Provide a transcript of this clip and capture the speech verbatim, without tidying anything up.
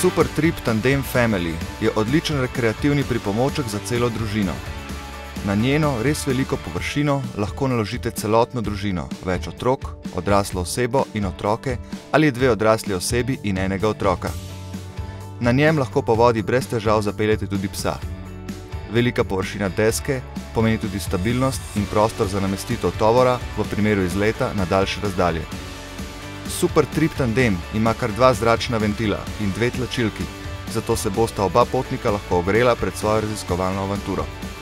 Super Trip Tandem Family je odličen rekreativni pripomoček za celo družino. Na njeno res veliko površino lahko naložite celotno družino, več otrok, odraslo osebo in otroke ali dve odrasli osebi in enega otroka. Na njem lahko po vodi brez težav zapeljete tudi psa. Velika površina deske pomeni tudi stabilnost in prostor za namestitev tovora v primeru izleta na daljše razdalje. Super Trip Tandem ima kar dva zračna ventila in dve tlačilki, zato se bosta oba potnika lahko ogrela pred svojo raziskovalno avanturo.